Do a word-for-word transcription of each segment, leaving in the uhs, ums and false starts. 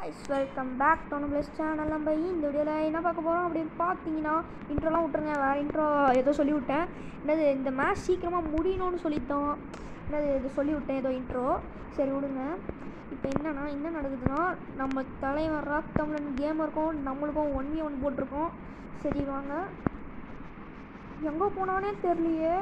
guys, welcome back to our channel. நம்ம இந்த வீடியோவில் என்ன பார்க்க போகிறோம் அப்படின்னு பார்த்தீங்கன்னா, இன்ட்ரோலாம் விட்டுருங்க, வேறு இன்ட்ரோ ஏதோ சொல்லிவிட்டேன். என்னது இந்த மேட்ச் சீக்கிரமாக முடியணும்னு சொல்லித்தான் என்னது இது சொல்லிவிட்டேன், ஏதோ இன்ட்ரோ. சரி விடுங்க. இப்போ என்னன்னா என்ன நடக்குதுன்னா, நம்ம தலைவர் ராக் தமிழன் கேமருக்கும் நம்மளுக்கும் ஒன் வி ஒன் போட்டிருக்கோம். சரி வாங்க, எங்கே போனானே தெரியலையே.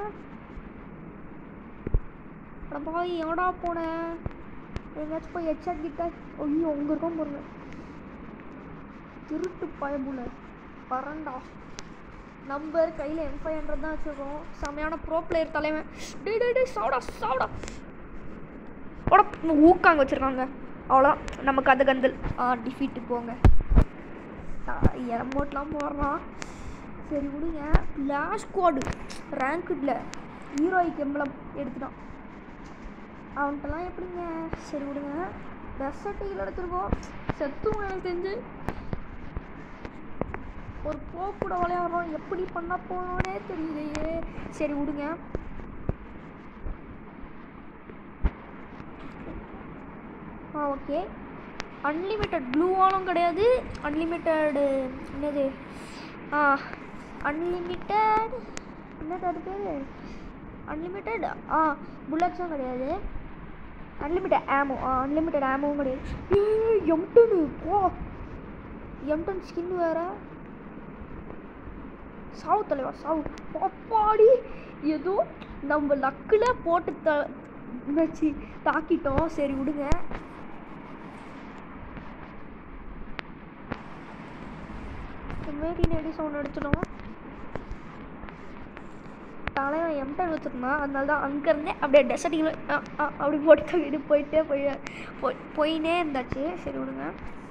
பாய் எங்கடா போனேன்? எங்கேயாச்சும் போய் ஹெட்ஷாட் கிட்ட. ஐயோ அங்கே இருக்கோம் பாருங்க, திருட்டு பயமுல பரண்டா. நம்பர் கையில் எம் ஃபைவ் ஹண்ட்ரட் தான் வச்சுருக்கோம். செமையான ப்ரோ பிளேயர் தலைவன். டே டே டே சாவடா சாவடா ஓட ஊக்காங்க வச்சுருக்காங்க. அவ்வளோ நமக்கு அது கந்தல். ஆ டிஃபீட்டு போங்க, எமௌண்ட்லாம் போடுறான். சரி விடுங்க. லாஸ்ட் ஸ்குவாடு ரேங்க்டில் ஹீரோய்க்கு எம்பளம் எடுத்துட்டான். அவன்கிட்டலாம் எப்படிங்க? சரி விடுங்க. டெசர்ட்டில் எடுத்துருக்கோம். செத்துவும் எனக்கு தெரிஞ்சு ஒரு போ கூட விளையாடுறோம். எப்படி பண்ண போனோன்னே தெரியலையே. சரி விடுங்க. ஆ ஓகே. அன்லிமிட்டட் ப்ளூ வாலும் கிடையாது, அன்லிமிட்டடு என்னது ஆ அன்லிமிட்டட் என்னது அது பேர் அன்லிமிட்டட் ஆ புல்லட்ஸும் கிடையாது, அன்லிமிட்டட் ஆமோ ஆ அன்லிமிட்டட் ஆமோவும் கிடையாது. ஏ எம்டனு போ, எம்டன் ஸ்கின் வேறு. சாவு தலைவா சாவு. பாப்பாடி ஏதோ நம்ம லக்கில் போட்டு த வச்சு தாக்கிட்டோம். சரி விடுங்க. மேட்டின் எடி சவுண்ட் அடிச்சிடும். தலைவன் எம்டன் வச்சுருந்தான், அதனால தான் அங்கேருந்தே அப்படியே டெசர்ட்டில் அப்படி போட்டு தூக்கிட்டு போயிட்டே போய் போய் போயினே இருந்தாச்சு. சரி விடுங்க.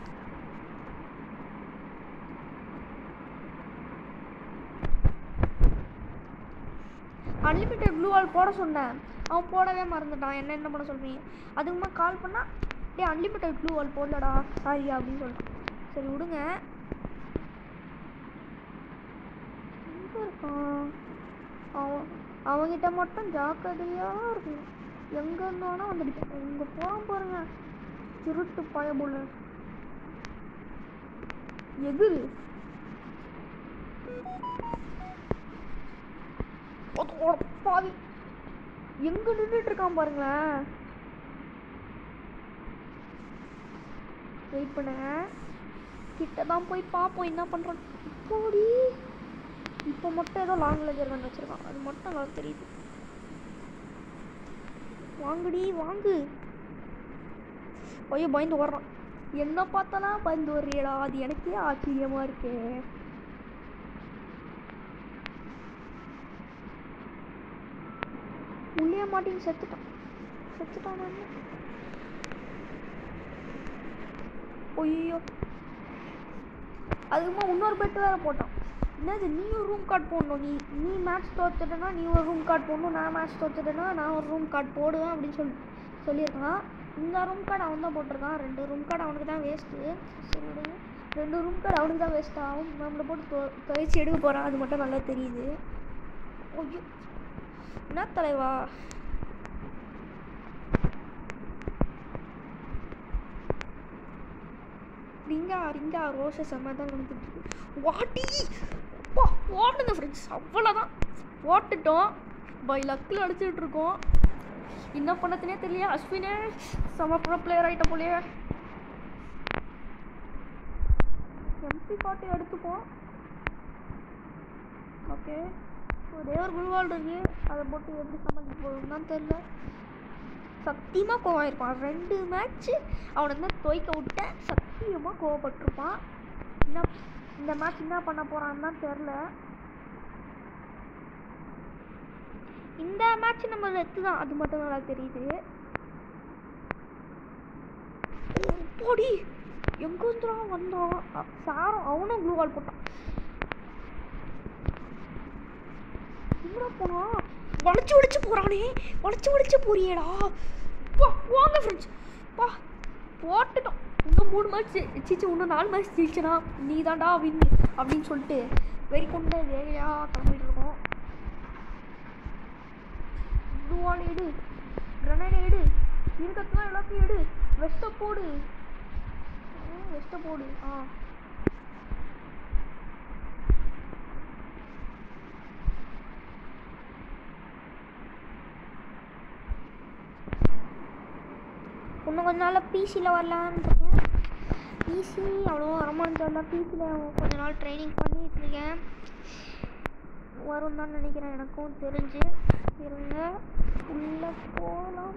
அன்லிமிட்டட் ப்ளூ வால் போட சொன்னேன், அவன் போடவே மறந்துட்டான். என்ன என்ன பண்ண சொல்கிறீங்க? அதுக்குமா கால் பண்ணால் டே அன்லிமிட்டட் ப்ளூ வால் போடலடா சாரியா அப்படின்னு சொல்லிட்டான். சரி விடுங்க. எங்கே இருக்கான் அவன்? அவங்ககிட்ட மட்டும் ஜாக்கிரதையாக இருக்கும். எங்கே இருந்தானா வந்துட்டு இங்கே போகாம பாருங்க, திருட்டு பயமுள்ள எது பாவி எங்க நின்றுட்டு இருக்கான் பாருங்களேன். வெயிட் பண்ணுங்க, கிட்ட தான் போய் பார்ப்போம் என்ன பண்ணுறான். போடி இப்போ மட்டும் ஏதோ லாங் லெஜர் கன் வச்சுருக்கான், அது மட்டும் நல்லா தெரியுது. வாங்குடி வாங்கு. ஐயோ பயந்து ஓடுறான். என்ன பார்த்தாலாம் பயந்து ஓடுறியடா, அது எனக்கே ஆச்சரியமாக இருக்கு. உள்ளே மாட்டின்னு செத்துட்டான் செத்துட்டான் ஐயோ அதுக்குமா இன்னொரு பெட்டு வேறு போட்டான். என்னது நீ ஒரு ரூம் கார்டு போடணும், நீ நீ மேட்ச் தோத்துட்டேன்னா நீ ஒரு ரூம் கார்டு போடணும், நான் மேட்ச் தோத்துட்டேன்னா நான் ஒரு ரூம் கார்டு போடுவேன் அப்படின்னு சொல்லி சொல்லியிருக்கான். இந்த ரூம் கார்டு அவன் தான் போட்டிருக்கான். ரெண்டு ரூம் கார்டு அவனுக்கு தான் வேஸ்ட்டு. சரி விடுங்க. ரெண்டு ரூம் கார்டு அவனுக்கு தான் வேஸ்ட் ஆகும். நம்மளை போட்டு தொ துவைச்சி எடுக்க போகிறான், அது மட்டும் நல்லா தெரியுது. ஐயோ என்ன தலைவா. ரிங்கா ரிங்கா ரோஸை செம்ம தான் வந்துட்டு வாட்டி பா ஓட்டுங்க ஃப்ரெண்ட்ஸ். அவ்வளோதான் ஓட்டுட்டோம். பை லக்கில் அடிச்சுட்டு இருக்கோம். என்ன பண்ணதுனே தெரியல. அஸ்வினே செம்ம ப்ரோ பிளேயர் ஆகிட்ட போலையே. எம்பி பாட்டி எடுத்துப்போம். ஓகே ஒரே ஒரு குழுவால் இருக்கு, அதை போட்டு எப்படி சமாளிக்க போகுதுன்னு தான் தெரில. சத்தியமாக கோவம் இருப்பான். ரெண்டு மேட்ச்சு அவனை தான் துவைக்க விட்டேன், சத்தியமாக கோவப்பட்டிருப்பான். என்ன இந்த மேட்ச் என்ன பண்ண போகிறான்னு தான் தெரில. இந்த மேட்ச் நம்ம லெத்து தான், அது மட்டும் நல்லா தெரியுது. போடி எங்கே வந்துடும் வந்தோம் சாரம். அவனும் ப்ளூ வால் போட்டான். எங்கடா போனா? வளைச்சு வளைச்சு போறானே, வளைச்சு வளைச்சு போறியேடா. வா வாங்க ஃப்ரெண்ட்ஸ் பா போட்டுட்டோம். இன்னும் மூணு மேட்ச் சிச்சு இன்னும் நாலு மேட்ச் ஜெயிச்சனா நீ தான்டா வின் அப்படின்னு சொல்லிட்டு வெறி கொண்டு வேலையாக கிளம்பிட்டு இருக்கோம். ப்ளூ வால் எடு, கிரனேட் எடு, இருக்கிறதுலாம் எல்லாத்தையும் எடு, வெஸ்ட்டை போடு. ஃபஸ்ட்டு போடு. ஆ இன்னும் கொஞ்ச நாள் பிசியில் வரலான்னு இருக்கேன். பிசி அவ்வளோ வரமான்னு தெரியல. பிசியில் கொஞ்ச நாள் ட்ரைனிங் பண்ணிகிட்ருக்கேன். வரும் தான் நினைக்கிறேன், எனக்கும் தெரிஞ்சு. இருங்க உள்ளே போகலாம்.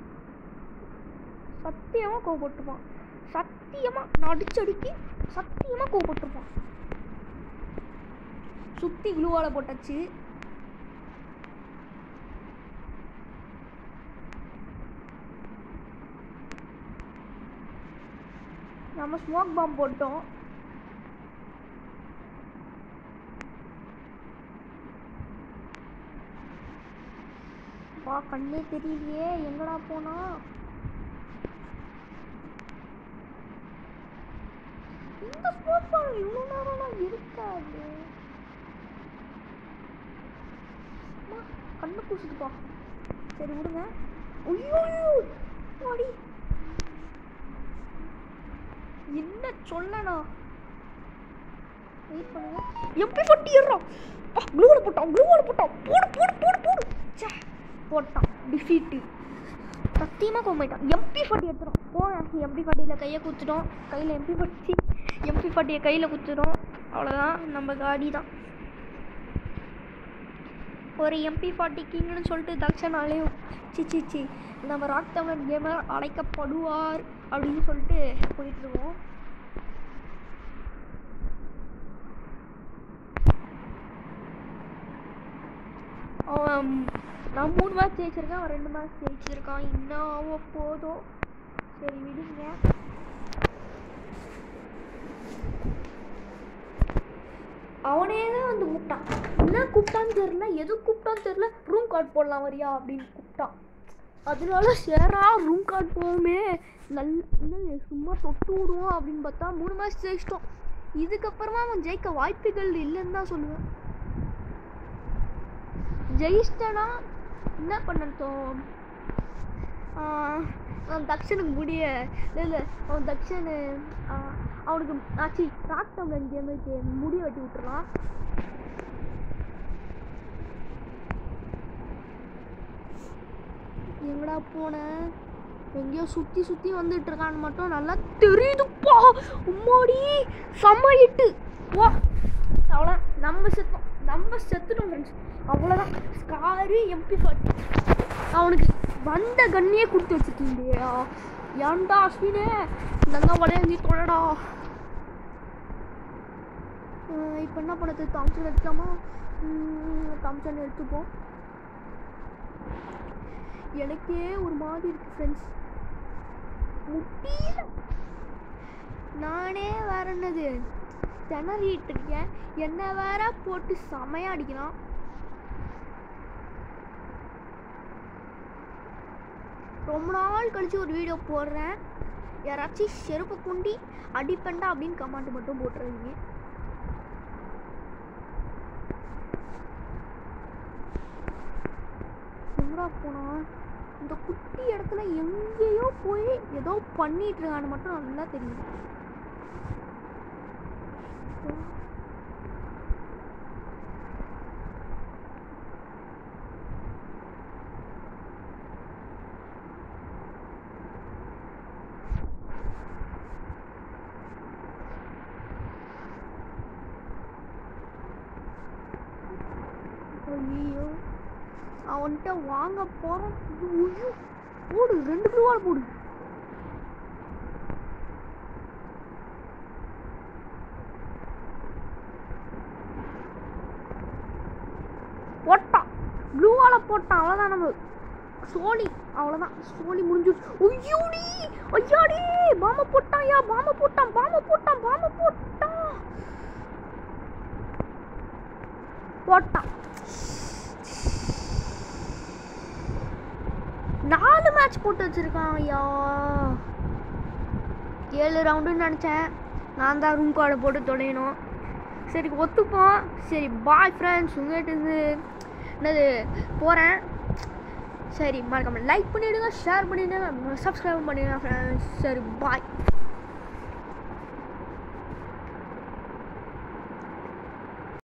சத்தியமாக கோவப்பட்டுருப்பான். சத்தியமாக நான் அடிச்சடிக்கு சத்தியமாக கோவப்பட்டுருப்பான். சுற்றி க்ளூவால் போட்டாச்சு. நம்ம ஸ்மோக் பாம் போட்டோம். வா கண்ணே தெரியலையே, எங்கடா போனா? இந்த ஸ்மோக் பாம் இவ்வளோ நேரம்லாம் இருக்காது. கண்ணு பூசிட்டுப்பா. சரி விடுங்க. ஐயோ அடி என்ன சொல்லணா? வெயிட் பண்ணுங்க. எம்பி ஃபோர்ட்டி ஏறான். க்ளூவோட போட்டான் க்ளூவோட போட்டான் போடு போடு போடு போடு. சே போட்டான். டிஃபீட்டு. சத்தியமாக கோமாயிட்டான். MP forty எடுத்துடும். போங்க. எம்பி ஃபார்ட்டியில் கையை குத்துட்டோம். கையில் எம்பி ஃபார்ட்டி எம்பி ஃபார்ட்டியை கையில் குத்துட்டோம். அவ்வளோதான், நம்ம காடி தான். ஒரு எம்பி ஃபார்ட்டி கிங்னு சொல்லிட்டு தக்ஷனாலேயும் சி சி சி நம்ம ராக் தமிழன் கேமர் அழைக்கப்படுவார் அப்படின்னு சொல்லிட்டு போயிட்டுருக்கோம். நான் மூணு மேட்ச் ஜெயிச்சிருக்கேன், அவன் ரெண்டு மேட்ச் ஜெயிச்சிருக்கான். இன்னும் போதும். சரி விடுங்க. அவனே தான் வந்து கூப்பிட்டான். என்ன கூப்பிட்டான்னு தெரில, எது கூப்பிட்டான்னு தெரில. ரூம் கார்டு போடலாம் வரியா அப்படின்னு கூப்பிட்டான். அதனால சேரா ரூம் கார்டு போவோமே, நல்ல சும்மா தொட்டு விடுவோம் அப்படின்னு பார்த்தா மூணு மேட்ச் ஜெயிச்சிட்டோம். இதுக்கப்புறமா அவன் ஜெயிக்க வாய்ப்புகள் இல்லைன்னு தான் சொல்லுவேன். ஜெயிச்சிட்டனா என்ன பண்ணட்டும்? அவன் தக்ஷனுக்கு முடிய இல்லை இல்லை அவன் தக்ஷனு அவனுக்கு ஆச்சு ராக் தமிழன் கேமுக்கு முடிய வெட்டி விட்டுறான். எங்கடா போன? எங்கேயோ சுற்றி சுற்றி வந்துட்டு இருக்கான்னு மட்டும் நல்லா தெரியுதுப்பா. உம்மாடி சமையிட்டு வா. அவ்வளோ நம்ம செத்தோம், நம்ம செத்துட்டோம் ஃப்ரெண்ட்ஸ். அவ்வளோதான். ஸ்காரு எம்பி ஃபார்ட்டி அவனுக்கு வந்த கண்ணியே கொடுத்து வச்சுருக்கீங்க. ஏன்டா அஸ்வினே நல்லா விளையாங்கி தொழடா. இப்போ என்ன பண்ணது? தாம்சன் எடுக்கலாமா? தாம்சன் எடுத்துப்போம். எனக்கே ஒரு மாதிரி இருக்கு ஃப்ரெண்ட்ஸ், முட்டியில நானே வேற என்னது திணறிட்டு இருக்கேன். என்ன வேற போட்டு செமையா அடிக்கிறான். ரொம்ப நாள் கழிச்சு ஒரு வீடியோ போடுறேன். யாராச்சும் செருப்பு குண்டி அடிப்பண்டா அப்படின்னு கமெண்ட் மட்டும் போட்டுருவீங்க. எங்கடா போனா? இந்த குட்டி இடத்துல எங்கேயோ போய் ஏதோ பண்ணிட்டு இருக்கான்னு மட்டும் நல்லா தெரியுது. ஐயோ அவன்கிட்ட வாங்க போறோம். போடு ரெண்டு ப்ளூவால் போடு. போட்டான் ப்ளூவால போட்டான். அவ்வளோதான் நம்ம சோழி. அவ்வளோதான் சோழி முடிஞ்சிருச்சு. ஐயோடி ஐயாடி பாம போட்டான். யா பாம போட்டான் பாம போட்டான் பாம போட்டான் போட்டான். நாலு மேட்ச் போட்டு வச்சிருக்கான். ஐயா ஏழு ரவுண்டுன்னு நினச்சேன். நான் தான் ரூம் கார்டை போட்டு தொலையணும். சரி ஒத்துப்போம். சரி பாய் ஃப்ரெண்ட்ஸ். உங்கள்கிட்ட இருந்து என்னது போகிறேன். சரி மறக்காமல் லைக் பண்ணிவிடுங்க, ஷேர் பண்ணிவிடுங்க, சப்ஸ்கிரைப் பண்ணிவிடுங்க ஃப்ரெண்ட்ஸ். சரி பாய்.